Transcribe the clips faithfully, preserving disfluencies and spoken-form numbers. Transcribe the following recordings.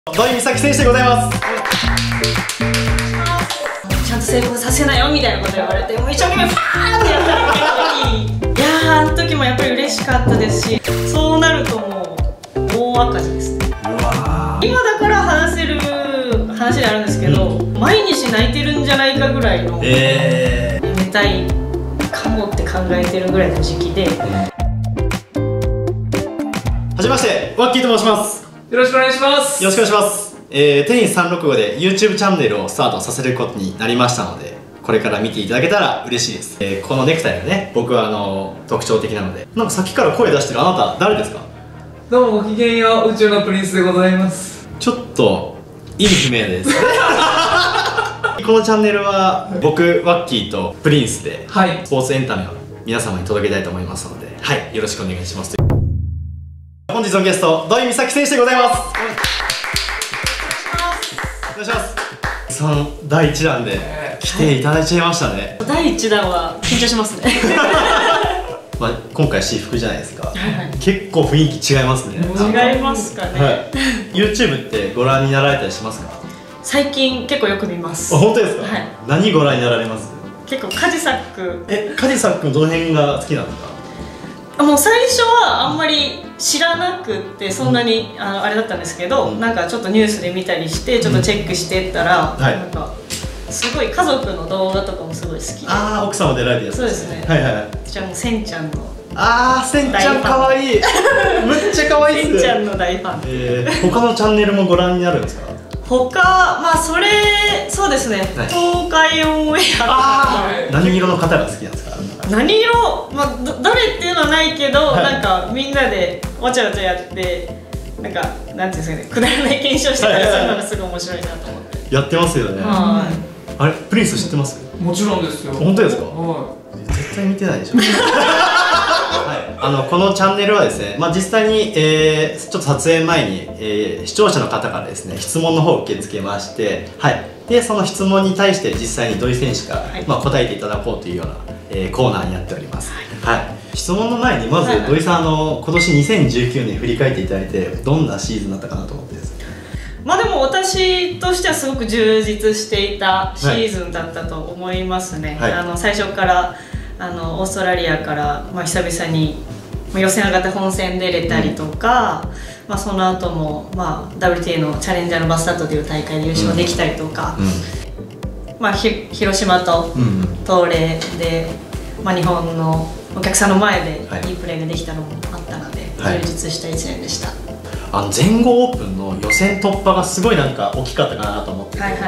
土井美咲選手でございます。 ちゃんと成功させなよみたいなこと言われて、もう一生懸命ファーってやったらいやー、あの時もやっぱり嬉しかったですし、そうなるともう大赤字ですね。 うわー、 今だから話せる話であるんですけど、うん、毎日泣いてるんじゃないかぐらいの、えー、やめたいかもって考えてるぐらいの時期で、うん、 はじめまして、ワッキーと申します。 よろしくお願いします。 よろしくお願いします。えー、テニスさんろくごで YouTube チャンネルをスタートさせることになりましたので、これから見ていただけたら嬉しいです。えー、このネクタイがね、僕はあの特徴的なので、なんかさっきから声出してるあなた誰ですか？ どうもごきげんよう、宇宙のプリンスでございます。 ちょっと意味不明ですこのチャンネルは僕ワッキーとプリンスで、はい、スポーツエンタメを皆様に届けたいと思いますので、はい、よろしくお願いします。本日のゲスト、土井美咲選手でございます。お願いします。そのだいいちだんで来ていただいちゃいましたね。 だいいちだんは緊張しますねまあ今回私服じゃないですか。はい、結構雰囲気違いますね。 違いますかね。はい、 YouTube ってご覧になられたりしますか？ 最近結構よく見ます。 あ、本当ですか？はい。何ご覧になられます？ 結構カジサック。 え、カジサックのどの辺が好きなんですか？ もう最初はあんまり知らなくってそんなに、うん、あのあれだったんですけど、うん、なんかちょっとニュースで見たりしてちょっとチェックしてったら、うん、なんかすごい家族の動画とかもすごい好きで、 ああ、奥様出られてるやつ。 そうですね。 はいはいはい。 じゃあもうせんちゃんの、 ああ、せんちゃんかわいいむっちゃかわいいっす。 せんちゃんの大ファン。 えー、他のチャンネルもご覧になるんですか？ 他、まあそれ、そうですね、はい、東海オンエアとか。 何色の方が好きなんですか？ 何色、まあ、誰っていうのはないけど、はい、なんかみんなでわちゃわちゃやってなんか、なんていうんですかね、くだらない検証してたりするのがすごい面白いなと思ってやってますよね。はい。あれ、プリンス知ってます？ もちろんですよ。 本当ですか？はい。絶対見てないでしょはい、あのこのチャンネルはですね、まあ、実際に、えー、ちょっと撮影前に、えー、視聴者の方からですね質問の方を受け付けまして、はい、でその質問に対して実際に土井選手から、はい、まあ、答えていただこうというような、えー、コーナーになっております。はい、はい、質問の前にまず土井さん、あの今年にせんじゅうきゅうねん振り返っていただいてどんなシーズンだったかなと思ってですね。 まあでも私としてはすごく充実していたシーズンだったと思いますね。はい、あの最初からあのオーストラリアから、まあ、久々に予選上がって本戦出れたりとか、うん、まあ、その後も、まあ、ダブリューティー のチャレンジャーのバスタットという大会で優勝できたりとか、うん、まあ、ひ広島と東レで、まあ、日本のお客さんの前でいいプレーができたのもあったので、はい、充実したいちねんでした。 あの全豪オープンの予選突破がすごいなんか大きかったかなと思ってて、はいはい、はい、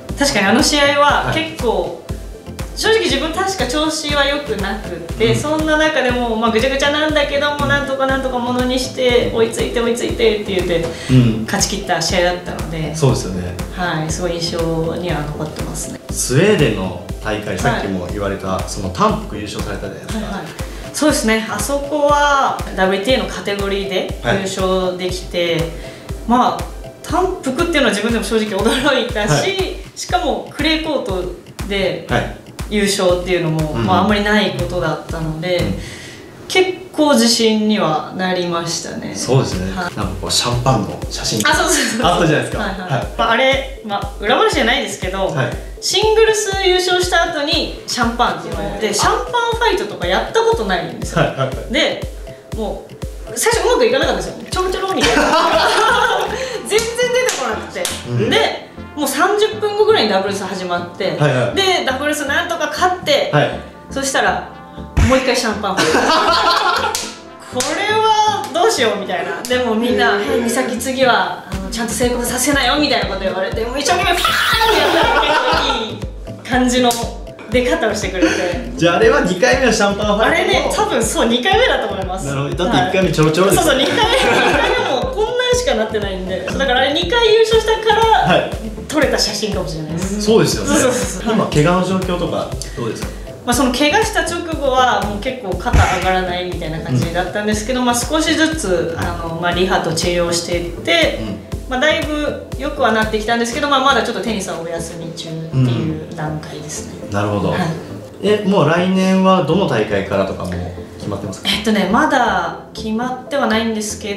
確かにあの試合は結構、はい、正直自分確か調子は良くなくって、うん、そんな中でも、まあ、ぐちゃぐちゃなんだけどもなんとかなんとかものにして追いついて追いついてって言って、うん、勝ち切った試合だったので、 そうですよね、 はい、すごい印象には残ってますね。 スウェーデンの大会、さっきも言われた、はい、その単服優勝されたじゃないですか。はいはい、そうですね、 あそこは ダブリューティー のカテゴリーで優勝できて、はい、まあ単服っていうのは自分でも正直驚いたし、はい、しかもクレーコートで、はい、優勝っていうのも、うん、まあ、あんまりないことだったので、うん、結構自信にはなりましたね。 そうですね、はい、なんかこうシャンパンの写真あそうそうそうあったじゃないですか。 あれ、まあ、裏話じゃないですけど、はい、シングルス優勝した後にシャンパンって言われて、シャンパンファイトとかやったことないんですよ。はいはいはい、でもう最初うまくいかなかったんですよ。ちょろちょろみたいな全然出てこなくて、うん、でもうさんじゅっぷんごぐらいにダブルス始まって、はいはい、でダブルスなんとか勝って、はい、そしたらもう一回シャンパンファイトこれはどうしようみたいな。でもみんな「へい美咲次はあのちゃんと成功させなよ」みたいなこと言われて、もう一生懸命ファーってやったら結構いい感じの出方をしてくれてじゃああれはにかいめのシャンパンファイト。 あれね、多分そうにかいめだと思います。 なるほど、だっていっかいめちょろちょろです、 はい、そうそう、にかいめもこんなんしかなってないんで、だからあれにかい優勝したから、はい、撮れた写真かもしれないです。 そうですよね。そうそうそう、今怪我の状況とかどうですか？ まあその怪我した直後はもう結構肩上がらないみたいな感じだったんですけど、うん、まあ少しずつあの、まあ、リハと治療していって、うん、まあだいぶ良くはなってきたんですけど、まあ、まだちょっとテニスはお休み中っていう段階ですね。 うん、なるほど、はい、えもう来年はどの大会からとかも決まってますか？ えっとねまだ決まってはないんですけど、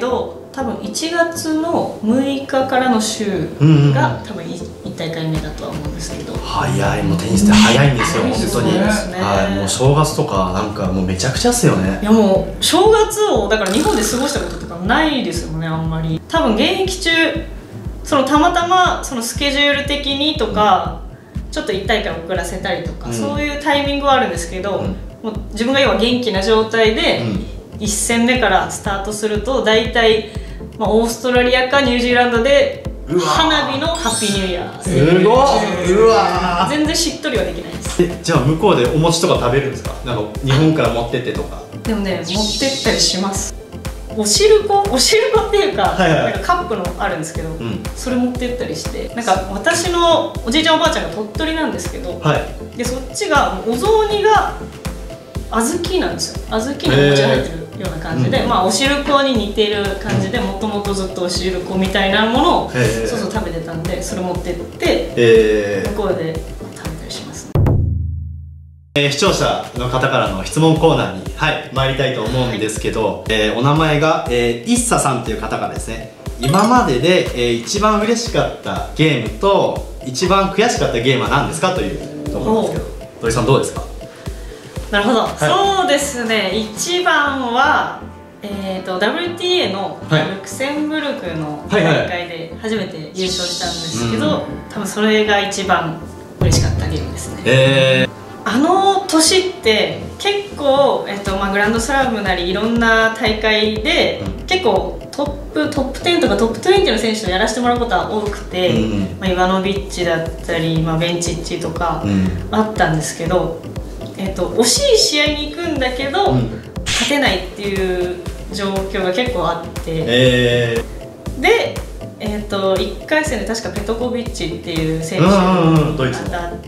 多分いちがつのむいかからの週が多分いち大会目だとは思うんですけど、 早い、もうテニスって早いんですよ、本当に。 はい、もう正月とかなんかもうめちゃくちゃっすよね。 いやもう正月をだから日本で過ごしたこととかないですよね、あんまり。多分現役中そのたまたまそのスケジュール的にとかちょっといち大会遅らせたりとか、うん、そういうタイミングはあるんですけど、うん、もう自分が要は元気な状態でいっ戦目からスタートすると大体、まあ、オーストラリアかニュージーランドで花火のハッピーニューイヤー。 すごい、うわ全然しっとりはできないです。 え、じゃあ向こうでお餅とか食べるんですか？なんか日本から持ってってとか。 でもね、持ってったりします。おしるこおしるこっていうか、はいはい、なんかカップのあるんですけど、うん、それ持ってったりして、なんか私のおじいちゃんおばあちゃんが鳥取なんですけど、はい、でそっちがお雑煮が小豆なんですよ。小豆に餅が入ってるような感じで、うん、まあおしるこに似てる感じで、もともとずっとおしるこみたいなものをそうそう食べてたんで、それ持ってって向こうで食べたりしますね。 えー、視聴者の方からの質問コーナーに、はい、参りたいと思うんですけど、はい、えー、お名前が、えー、イッサさんという方からですね、今までで、えー、一番嬉しかったゲームと一番悔しかったゲームは何ですかというところなんですけど、土井さんどうですか？ なるほど、はい、そうですね、一番は、えー、と ダブリューティーエー のルクセンブルクの大会で初めて優勝したんですけど、はいはいはい、多分それが一番嬉しかったゲームですね。えーあの年って結構、えっとまあ、グランドスラムなりいろんな大会で、うん、結構トップトップじゅうとかトップにじゅうの選手とやらせてもらうことは多くて、うん、まあ、イワノビッチだったり、まあ、ベンチッチとかあったんですけど、うん、えっと惜しい試合に行くんだけど、うん、勝てないっていう状況が結構あって、えー、で、えっといっかい戦で確かペトコビッチっていう選手が当たって。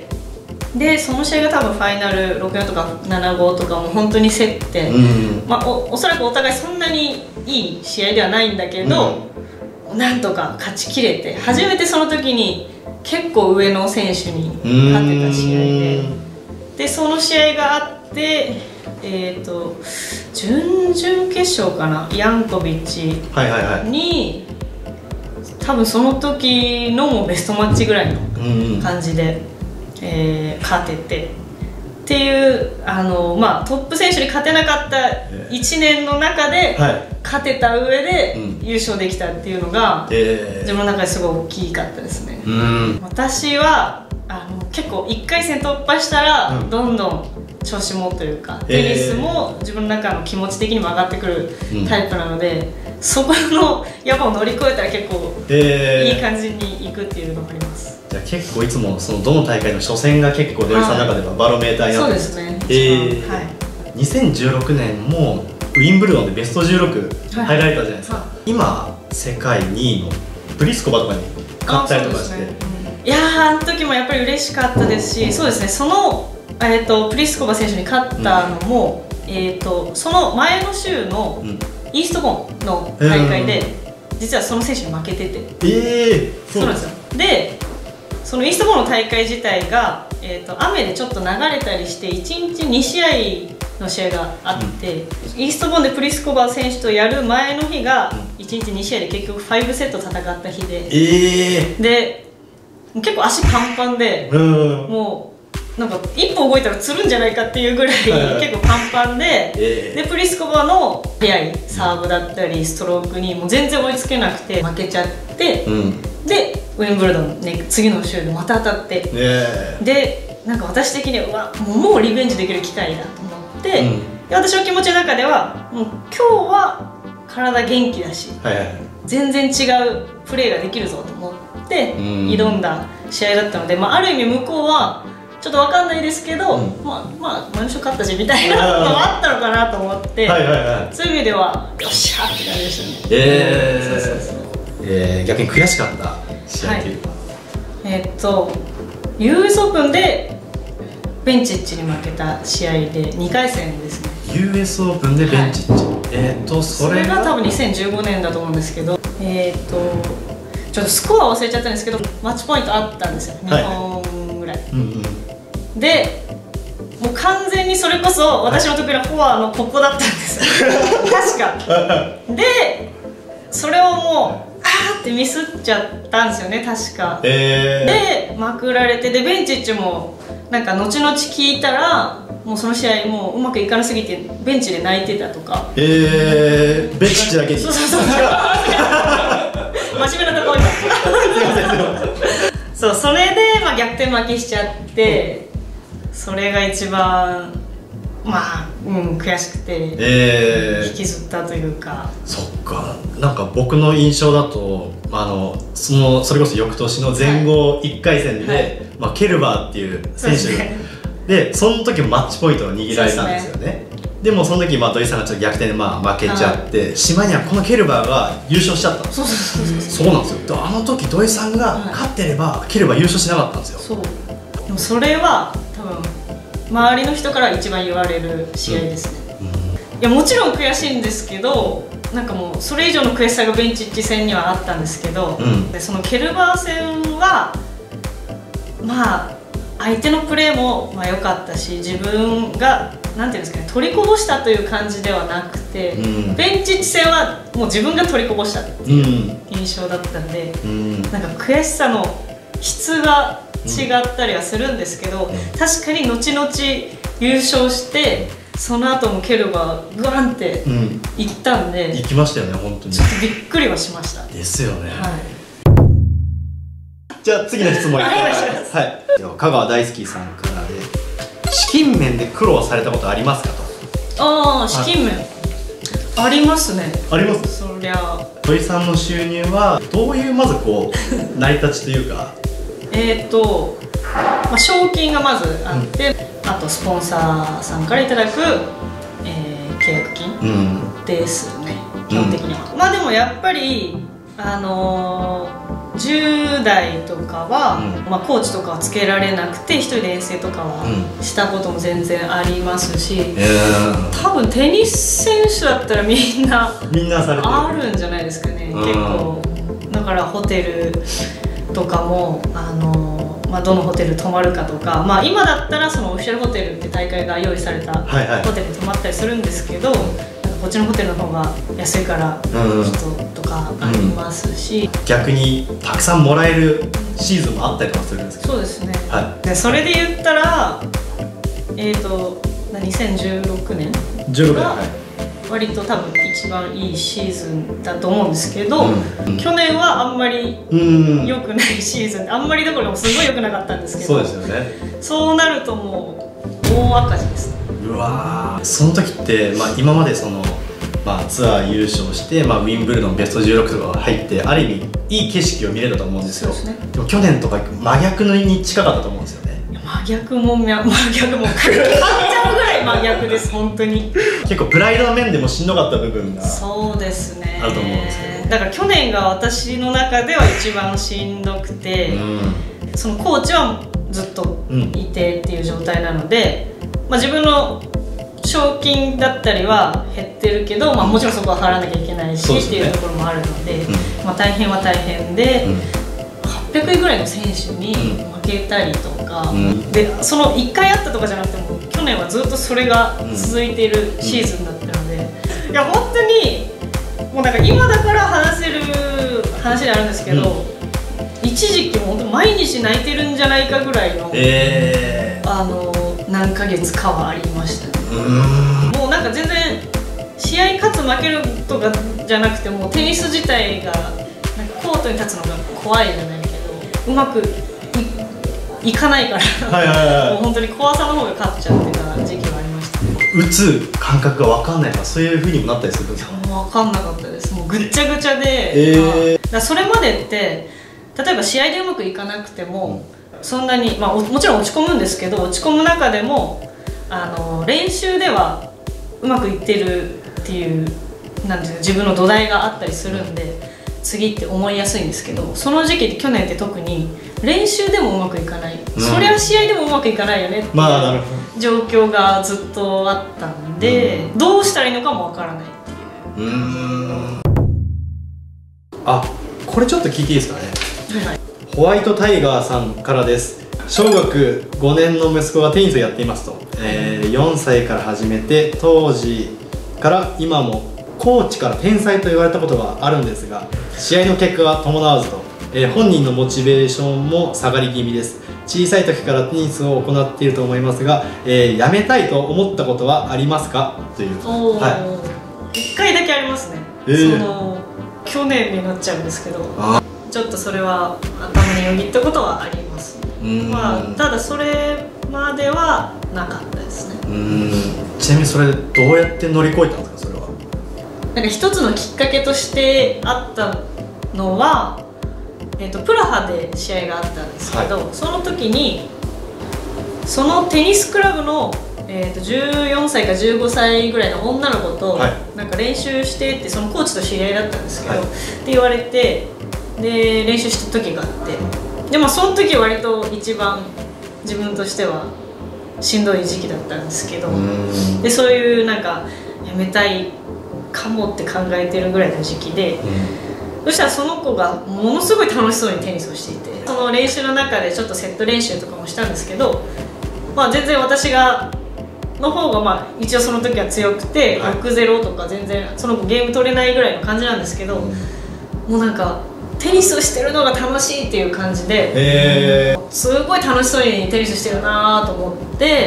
でその試合が多分ファイナルろくたいよんとかななたいごとかも本当に競って、うん、まあ、お, おそらくお互いそんなにいい試合ではないんだけど、うん、なんとか勝ちきれて初めてその時に結構上の選手に勝てた試合で、でその試合があって、えーと準々決勝かな、ヤンコビッチに、はいはいはい、多分その時のもベストマッチぐらいの感じで。えー、勝ててっていうあの、まあ、トップ選手に勝てなかったいちねんの中で勝てた上で優勝できたっていうのが、えー、自分の中ですごい大きかったですね。うん、私はあの結構いっかい戦突破したら、うん、どんどん調子もというかテニスも自分の中の気持ち的にも上がってくるタイプなので、うん、そこのやっぱ乗り越えたら結構いい感じにいくっていうのがあります。 じゃあ結構いつもそのどの大会の初戦が結構土井さんの中ではバロメーターになってるんですか？そうですね。えーはい、にせんじゅうろくねんもウィンブルドンでベストじゅうろく入られたじゃないですか、はいはい、今世界にいのプリスコバとかに勝ったりとかして、ね、 いやーあの時もやっぱり嬉しかったですし、そうですね、その、えー、とプリスコバ選手に勝ったのも、うん、えー、とその前の週のイーストボーンの大会で、うん、実はその選手に負けてて、えー、そうなんですよ。でそのイーストボーンの大会自体が、えー、と雨でちょっと流れたりしていちにちに試合の試合があって、うん、イーストボーンでプリスコバ選手とやる前の日がいちにちに試合で結局ごセット戦った日で、えー、で結構足パンパンで、うん、もうなんか一歩動いたらつるんじゃないかっていうぐらい結構パンパンで、えー、でプリスコバの速いサーブだったりストロークにもう全然追いつけなくて負けちゃって、うん、でウィンブルドン、ね、次の週でまた当たって、えー、でなんか私的にはうわもうリベンジできる機会だと思って、うん、で私の気持ちの中ではもう今日は体元気だし、はいはい、全然違うプレーができるぞと思って挑んだ試合だったので、まあ、ある意味向こうはちょっと分かんないですけど、うん、まあまあ前の人勝ったしみたいなのがあったのかなと思って、そういう意味ではよっしゃーって感じでしたね。えー、そうそうそう、 えー、逆に悔しかった試合というか、はい、 えー、っと ユーエス オープンでベンチッチに負けた試合でにかい戦ですね。 ユーエス オープンでベンチッチ、はい、えー、っとそれがそれが多分にせんじゅうごねんだと思うんですけど、えー、っとちょっとスコア忘れちゃったんですけどマッチポイントあったんですよ、にほんぐらい、はい、うんうん、でもう完全にそれこそ私の得意なフォアのここだったんです確かでそれをもうあーってミスっちゃったんですよね確か、えー、でまくられて、でベンチッチもなんか後々聞いたらもうその試合もううまくいかなすぎてベンチで泣いてたとか。 えー、ベンチッチだけに。 そうそうそう真面目なところそうそれでまあ逆転負けしちゃって、それが一番まあ、うん、悔しくて、えー、引きずったというか。 そっか、なんか僕の印象だとあのそのそれこそ翌年の全豪いっかい戦で、はい、まあ、ケルバーっていう選手がで、その時もマッチポイントを握られたんですよね。でもその時まあ土井さんがちょっと逆転でまあ負けちゃって、しまいにはこのケルバーが優勝しちゃったんですよ。そうなんですよ。あの時土井さんが勝ってればケルバー優勝しなかったんですよ。 そうでもそれは多分周りの人から一番言われる試合ですね、うんうん、いやもちろん悔しいんですけど、なんかもうそれ以上の悔しさがベンチッチ戦にはあったんですけど、うん、でそのケルバー戦はまあ相手のプレーもまあ良かったし、自分がなんていうんですかね、取りこぼしたという感じではなくて、うん、ベンチッチ戦はもう自分が取りこぼしたっていう印象だったんで、うん、なんか悔しさの質が違ったりはするんですけど、うん、確かに後々優勝してその後もケルバーグワンっていったんで、 うん、行きましたよね本当に。 ちょっとびっくりはしました。 ですよね。はい。じゃあ次の質問いきます。はい。香川大輔さんからで、資金面で苦労されたことありますかと。 ああ、資金面、はい、ありますね。 あります。 そりゃ土井さんの収入はどういうまずこう成り立ちというかえっと、まあ、賞金がまずあって、うん、あとスポンサーさんからいただく、えー、契約金ですね、うん、基本的には、うん、まあでもやっぱりあのー、じゅう代とかは、うん、まあ、コーチとかはつけられなくて一人で遠征とかはしたことも全然ありますし、うん、多分テニス選手だったらみんなみんなされてるあるんじゃないですかね、うん、結構だからホテルとかも、あのーまあ、どのホテル泊まるかとか、まあ、今だったらそのオフィシャルホテルって大会が用意されたホテルに泊まったりするんですけど、はいはい、なんかこっちのホテルの方が安いから人とかありますし、うんうん、 逆にたくさんもらえるシーズンもあったりとかするんですけど。 そうですね、はい、でそれで言ったらえっ、ー、とにせんじゅうろくねんが割と多分一番いいシーズンだと思うんですけど、うんうん、去年はあんまり良くないシーズン、あんまりどころかすごい良くなかったんですけど、 そうですよね。 そうなるともう大赤字ですね。 うわー、その時って、まあ、今までその、まあ、ツアー優勝して、まあ、ウィンブルドンベストじゅうろくとか入ってある意味いい景色を見れたと思うんですよ。そうですね。でも去年とか真逆のに近かったと思うんですよね。 真逆も真逆も変わっちゃうぐらい真逆です本当に。 結構プライドの面でもしんどかった部分がそうですねあると思うんですけど、 だから去年が私の中では一番しんどくて、うん、そのコーチはずっといてっていう状態なので、うん、まあ、自分の賞金だったりは減ってるけど、まあ、もちろんそこは払わなきゃいけないし、うん、っていうところもあるので、うん、まあ、大変は大変で、うん、はっぴゃくいぐらいの選手に負けたりとか、うん、でそのいっかいあったとかじゃなくても去年はずっとそれが続いているシーズンだったので、うん、いや本当にもうなんか今だから話せる話であるんですけど、うん、一時期も本当毎日泣いてるんじゃないかぐらいの、えー、あの何ヶ月かはありましたね。うん、もうなんか全然試合勝つ負けるとかじゃなくてもテニス自体がなんかコートに立つのが怖いじゃないけどうまく い, いかないからもう本当に怖さの方が勝っちゃってた時期がありましたね。 打つ感覚が分かんないとかそういう風にもなったりするんですか？ もう分かんなかったです。もうぐっちゃぐちゃで、えー、だそれまでって例えば試合でうまくいかなくても、うん、そんなに、まあ、もちろん落ち込むんですけど落ち込む中でもあの練習ではうまくいってるっていうなんていう自分の土台があったりするんで次って思いやすいんですけど、その時期って去年って特に練習でもうまくいかない、うん、そりゃ試合でもうまくいかないよねっていう状況がずっとあったんで、うん、どうしたらいいのかもわからないっていう。うーん、 あ、これちょっと聞いていいですかね。はい、ホワイトタイガーさんからです。小学ごねんの息子がテニスをやっていますと、えー、よんさいから始めて当時から今もコーチから天才と言われたことがあるんですが、試合の結果が伴わずと、えー、本人のモチベーションも下がり気味です。小さい時からテニスを行っていると思いますが、えー、やめたいと思ったことはありますかという。 はい、いっかいだけありますね、えー、その去年になっちゃうんですけど、ちょっとそれは頭によぎったことはあります。まあ、ただそれまではなかったですね。 うん。ちなみにそれどうやって乗り越えたんですか？それはなんか一つのきっかけとしてあったのは、えー、とプラハで試合があったんですけど、はい、その時にそのテニスクラブの、えー、とじゅうよんさいかじゅうごさいぐらいの女の子と、はい、なんか練習してって、そのコーチと知り合いだったんですけど、はい、って言われて、で練習した時があって、でもその時割と一番自分としてはしんどい時期だったんですけど、でそういうなんかやめたいかもって考えてるぐらいの時期で、そしたらその子がものすごい楽しそうにテニスをしていて、その練習の中でちょっとセット練習とかもしたんですけど、まあ、全然私がの方がまあ一応その時は強くて、はい、ろくたいゼロとか全然その子ゲーム取れないぐらいの感じなんですけど、もうなんかテニスをしてるのが楽しいっていう感じで、すごい楽しそうにテニスしてるなと思って、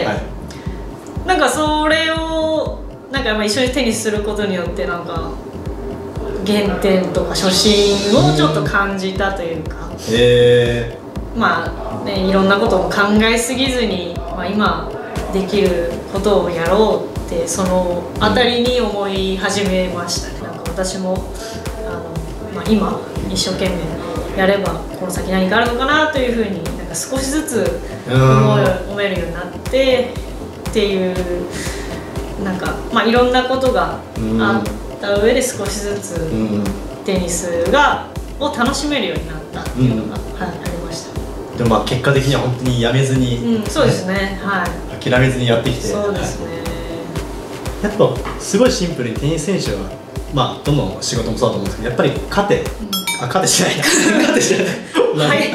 はい、なんかそれをなんか一緒にテニスすることによってなんか原点とか初心をちょっと感じたというか、まあね、いろんなことを考えすぎずに、まあ、今できることをやろうってそのあたりに思い始めましたね。なんか私もあの、まあ、今一生懸命やればこの先何かあるのかなというふうになんか少しずつ思えるようになってっていう、なんか、まあ、いろんなことがあった上で少しずつテニスがを楽しめるようになったっていうのが、はい、ありました。 でもまあ結果的には本当にやめずに、 うん、そうですね、はい、 諦めずにやってきて、 そうですね、 やっぱすごいシンプルにテニス選手はまあどの仕事もそうだと思うんですけど、やっぱり勝て、うん、あ勝てしないな勝てしないはい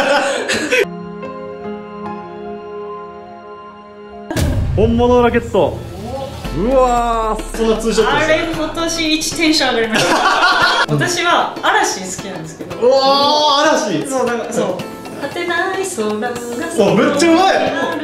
本物のラケット、うわー、そんなツーショットあれ今年いちテンション上がりました私は嵐好きなんですけど、 うわー嵐、 そうなんかそう、果てない空がそうめっちゃうまい